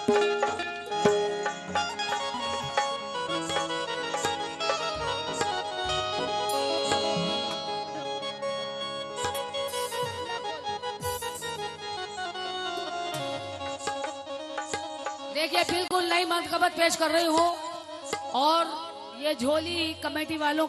देखिए बिल्कुल नई मंतखबत पेश कर रही हूँ और ये झोली कमेटी वालों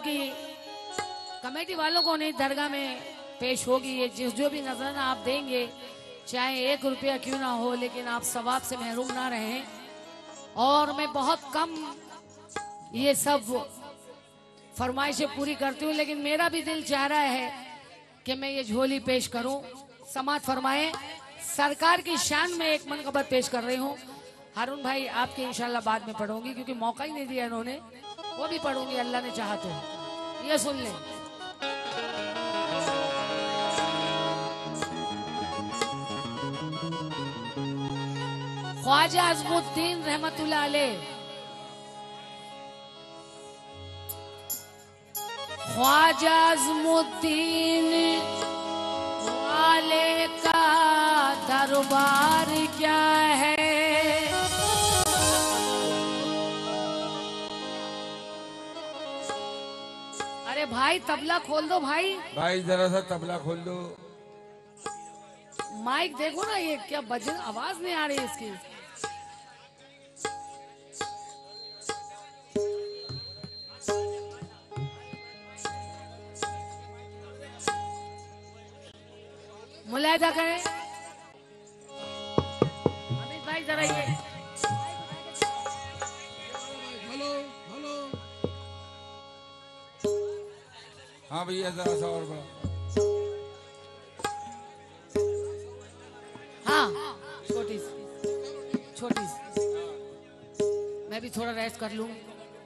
को नहीं दरगाह में पेश होगी। ये जो भी नजराना आप देंगे चाहे 1 रुपया क्यों ना हो, लेकिन आप सवाब से महरूम ना रहें। और मैं बहुत कम ये सब फरमाइशें पूरी करती हूँ, लेकिन मेरा भी दिल चाह रहा है कि मैं ये झोली पेश करूँ। समात फरमाए। सरकार की शान में एक मंतखबत पेश कर रही हूँ। हारून भाई आपके इंशाल्लाह बाद में पढ़ूंगी, क्योंकि मौका ही नहीं दिया इन्होंने। वो भी पढ़ूंगी अल्लाह ने चाहा तो। ये सुन ले। ख्वाजा अज़मुद्दीन रहमतुल्लाह अलैह, ख्वाजा अज़मुद्दीन वाले का दरबार क्या है। अरे भाई तबला खोल दो भाई। भाई जरा सा तबला खोल दो। माइक देखो ना, ये क्या बजन आवाज नहीं आ रही इसकी। मुलायदा करें अमित भाई जरा ये। Hello hello. हाँ भैया जरा सा और बड़ा। हाँ छोटी मैं भी थोड़ा रेस्ट कर लूं।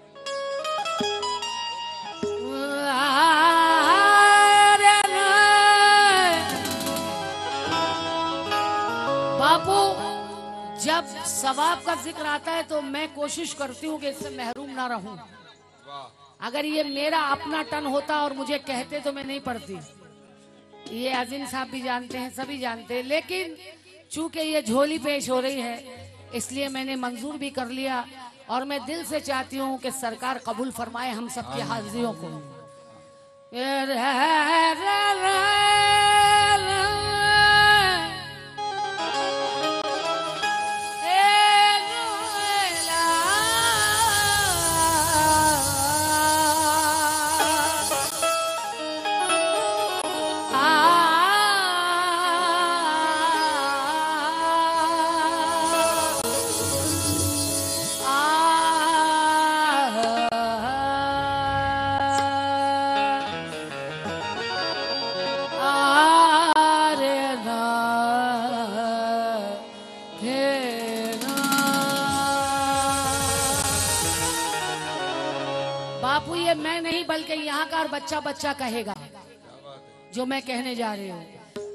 बापू जब सवाब का जिक्र आता है तो मैं कोशिश करती हूँ कि इससे महरूम ना रहूं। अगर ये मेरा अपना टन होता और मुझे कहते तो मैं नहीं पढ़ती। ये अजीम साहब भी जानते हैं, सभी जानते हैं, लेकिन चूंकि ये झोली पेश हो रही है इसलिए मैंने मंजूर भी कर लिया। और मैं दिल से चाहती हूँ कि सरकार कबूल फरमाए हम सबकी हाजिरियों को। बापू ये मैं नहीं बल्कि यहाँ का बच्चा बच्चा कहेगा जो मैं कहने जा रही हूँ।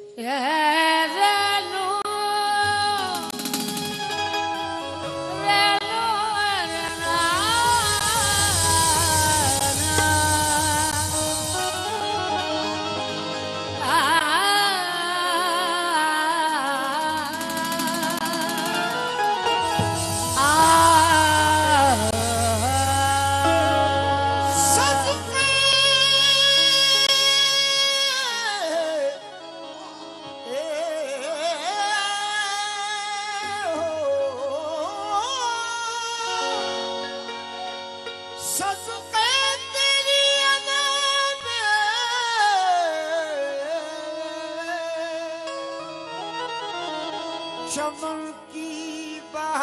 चमन की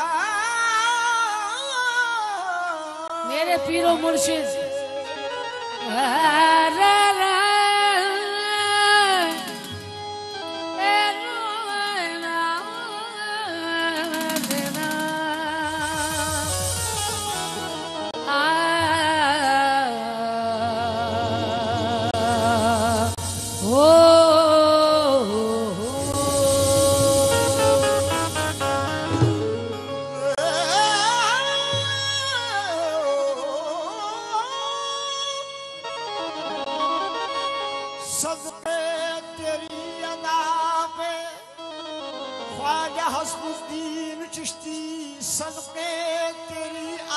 बहार मेरे पीरो मुर्शिद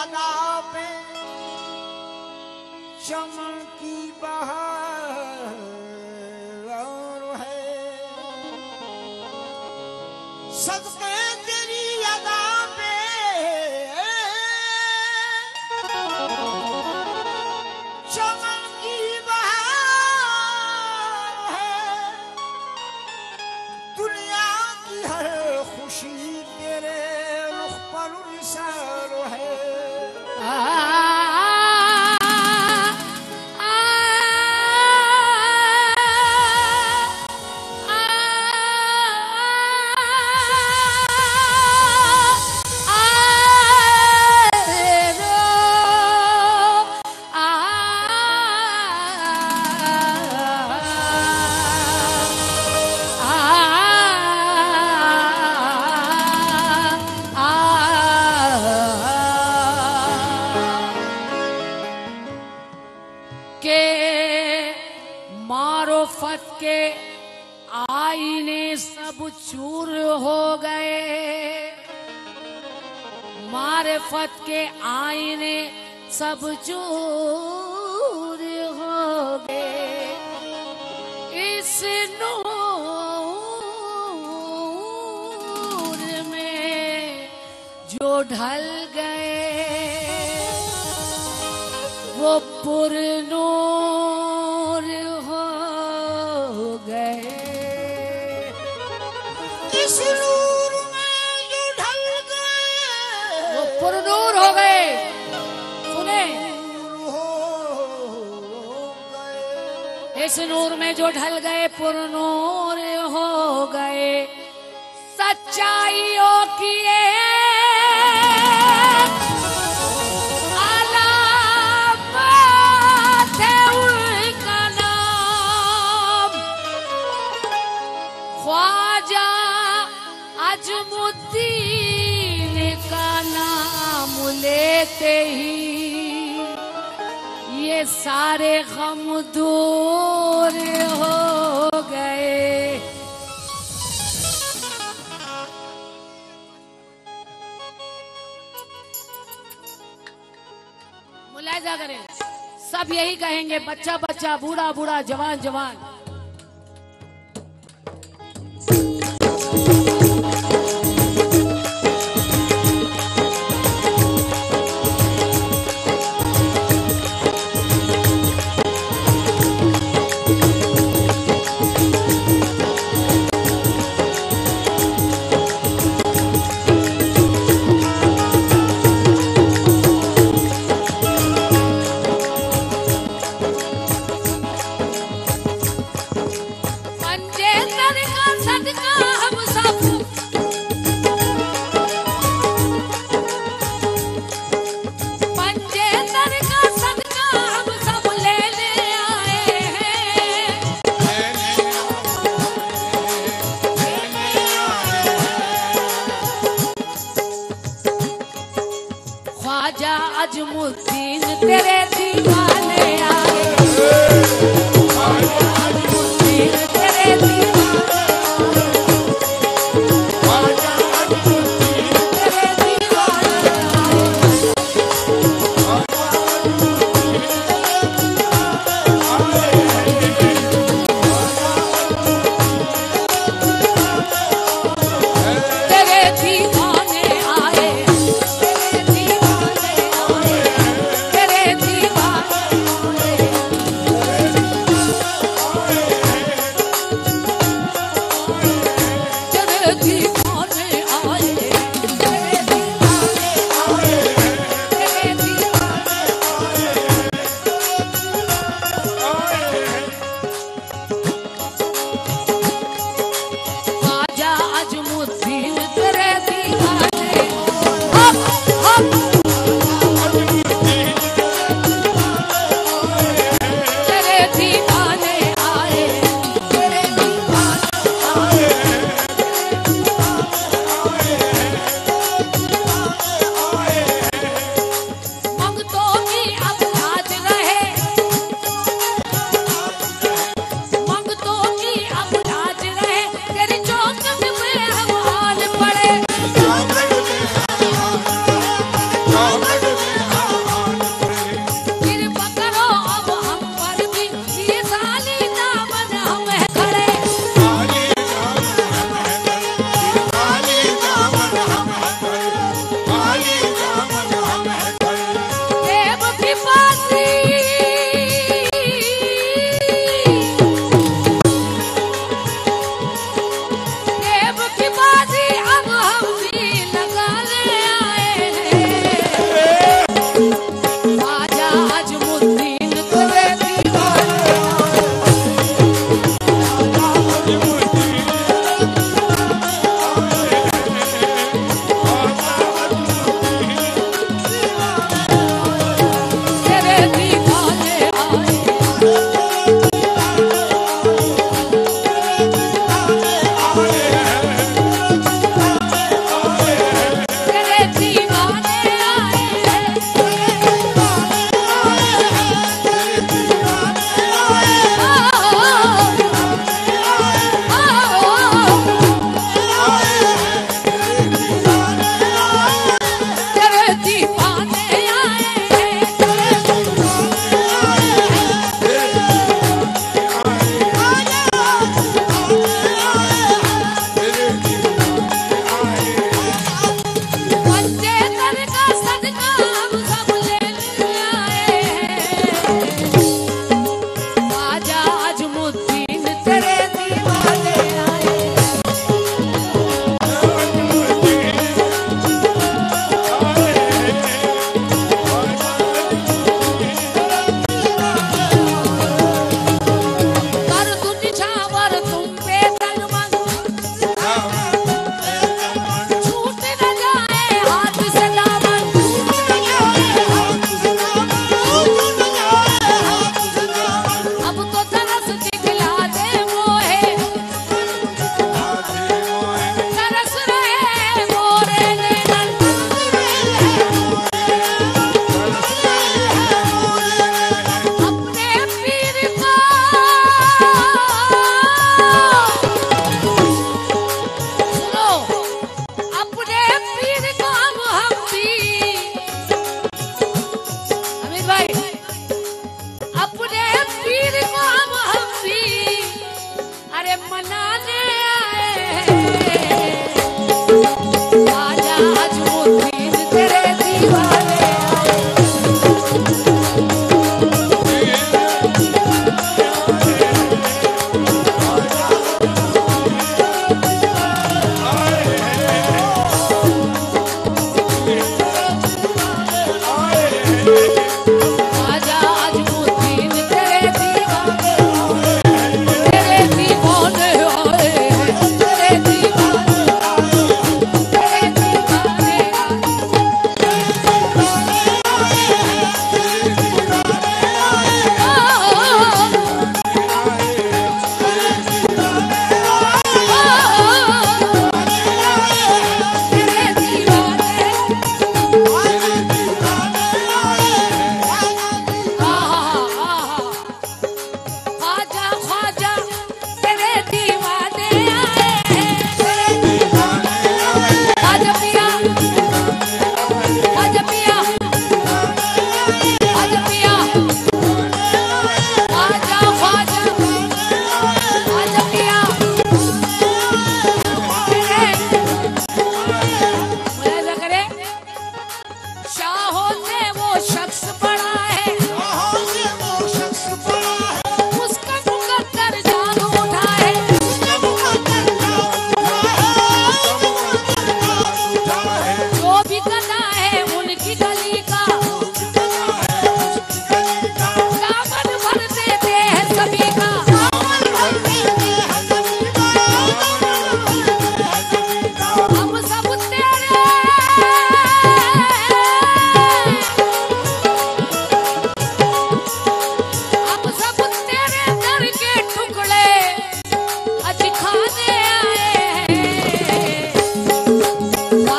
अदा पे चमकी बहार है, सदके तेरी अदा पे चमकी बहार है, दुनिया की हर खुशी तेरे रुख पर निसार है। मारोफत के आईने सब चूर हो गए, मारिफत के आईने सब चूर हो गए, इस नूर में जो ढल गए वो पुरनूर हो गए। इस नूर में जो ढल गए वो पुरनूर हो गए। सुने, हो गए। इस नूर में जो ढल गए पुरनूर हो गए, सच्चाइयों की अलामत है उनका नाम, ख्वाजा अजमुद्दीन का नाम लेते ही ये सारे गम दूर हो गए। मुलाहिजा करें, सब यही कहेंगे, बच्चा बच्चा, बूढ़ा बूढ़ा, जवान जवान। ख्वाजा अजमुद्दीन तेरे दीवाने आए, ख्वाजा अजमुद्दीन तेरे दीवाने आए, ख्वाजा अजमुद्दीन तेरे दीवाने आए, तेरे दीवाने आए, तेरे दीवाने आए, तेरे दीवाने आए।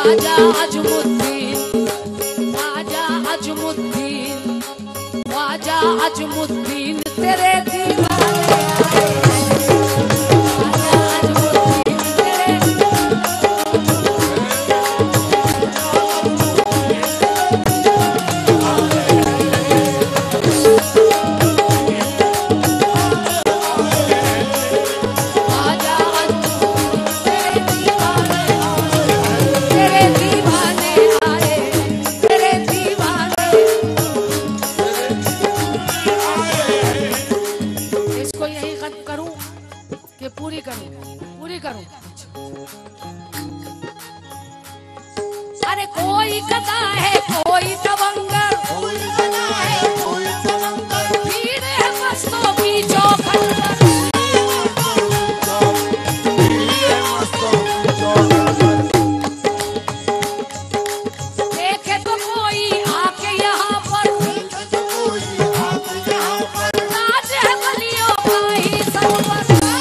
ख्वाजा अजमुद्दीन, ख्वाजा अजमुद्दीन, ख्वाजा अजमुद्दीन तेरे दीवाने आए। ख्वाजा अजमुद्दीन तेरे पूरी करूं। अरे कोई गदा है कोई तवंगर, भीड़ है मस्तों की चौखट, देखे तो कोई आके यहाँ पर, राज है बलियों का ही सरवर,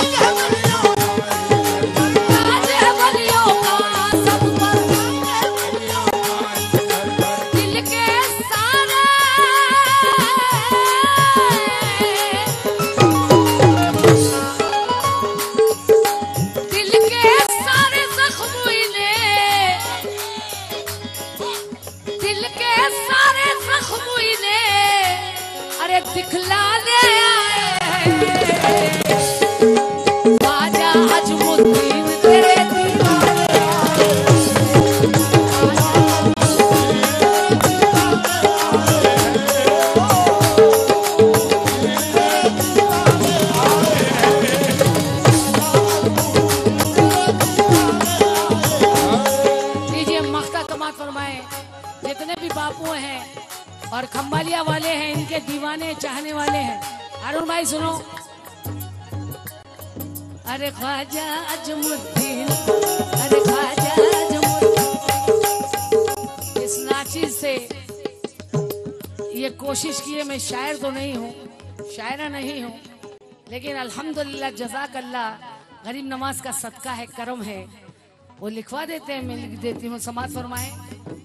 दिखलाने आए ख्वाजा अजमुद्दीन तेरे दीवाने आए। लीजिए मख्ता तमाम फरमाए। जितने भी बापू हैं और खम्बालिया वाले हैं, इनके दीवाने चाहने वाले हैं। अरुण भाई सुनो। अरे ख्वाजा अजमुद्दीन, अरे ख्वाजा अजमुद्दीन। इस नाची से ये कोशिश की है, मैं शायर तो नहीं हूँ, शायरा नहीं हूँ, लेकिन अल्हम्दुलिल्लाह जज़ाकल्लाह, गरीब नवाज का सदका है, करम है, वो लिखवा देते हैं, मैं लिख देती हूँ। समाज फरमाए।